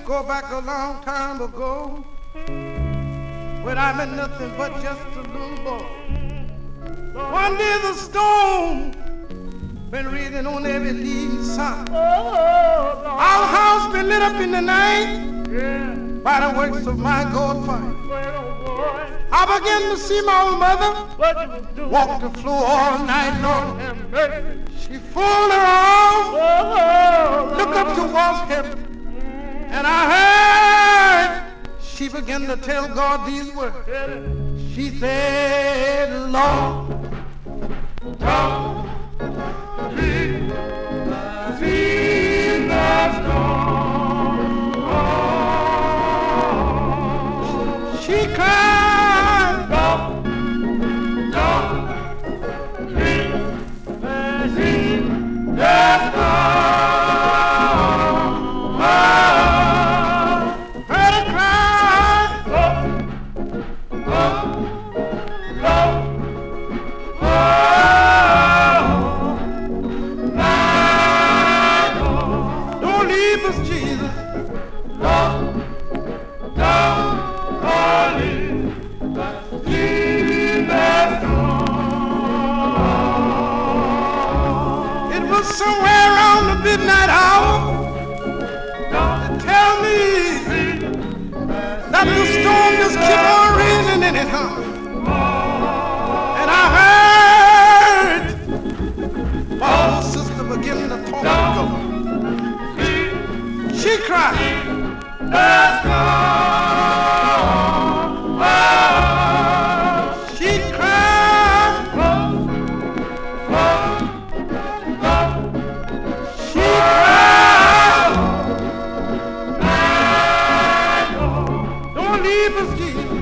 go back a long time ago when I been nothing but just a little boy. One day the storm been raining on every leaf inside. Our house been lit up in the night by the works of my God fire. I began to see my old mother walk the floor all night long. She fooled around, look up towards heaven, and I heard she began to tell God these words. She said, Lord, don't leave the storm. She cried, don't leave the storm. Somewhere around the midnight hour, they tell me that the storm just keep on raging anyhow. And I heard my old sister begin to talk to God. She cried, let's go. She cried, don't leave us, Jesus.